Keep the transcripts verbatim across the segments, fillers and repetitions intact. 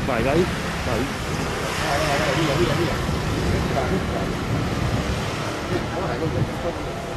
Vai, vai, vai. Vai, vai, vai, via, via, via. Vai, vai. Ora è quello che sto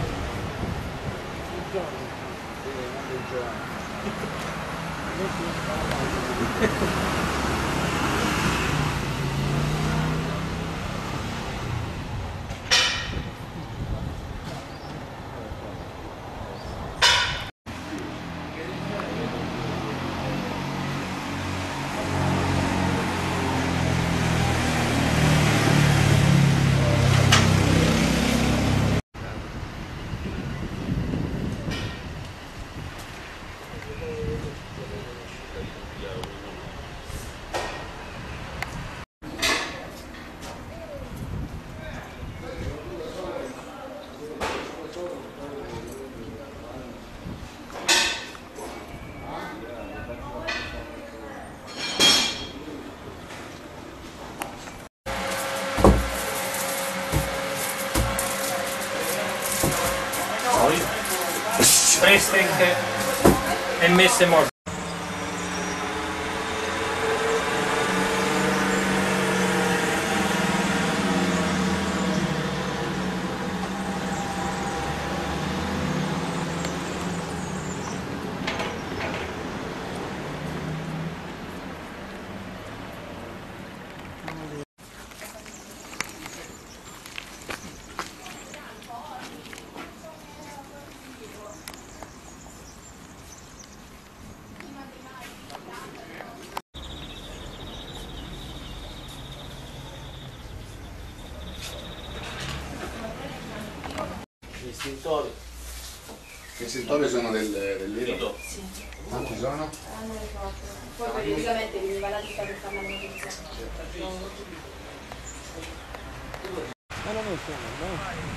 Prestink e messe morte. Gli istintori. Gli istintori sono del, dell'Iro? Sì. Quanti sono? Hanno le quattro. Poi periodicamente vi va la lista per fare la manutenzione. Ma non sono, no?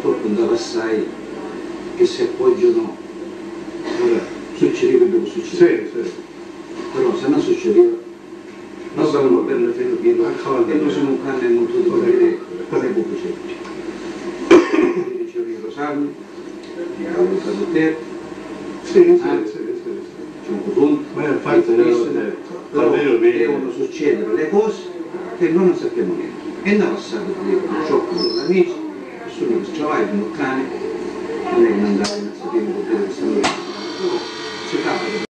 purtroppo andava assai che si appoggiano, allora, succedeva quello che succedeva. Sì, sì. Però se non succedeva, non stavamo per la fine pieno e noi siamo un cane molto di vedere come può succedere. Diceva il Rosario, il Casoter, Sì, sì, sì, sì. c'è un punto, Ma infatti però devono succedere le cose che noi non sappiamo niente. E andava passato con shock con amici, persone che travagliano, un cane, non è che andare a sapere che stanno si tratta di